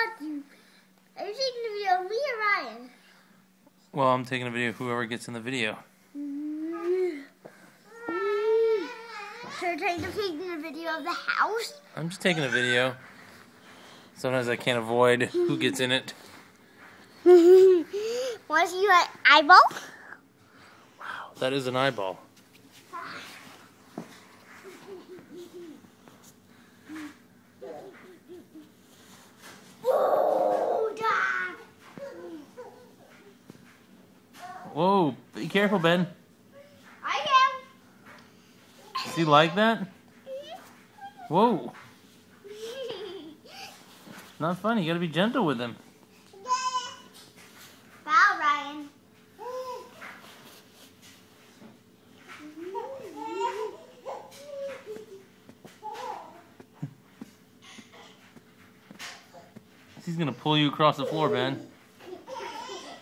not you. Are you taking a video of me or Ryan? Well, I'm taking a video of whoever gets in the video. So you're taking a video of the house? I'm just taking a video. Sometimes I can't avoid who gets in it. Want to see your eyeball? Wow, that is an eyeball. Whoa, be careful, Ben. I am. Does he like that? Whoa. Not funny. You gotta be gentle with him. Wow, Ryan. He's gonna pull you across the floor, Ben.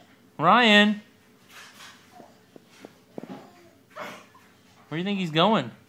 Ryan! Where do you think he's going?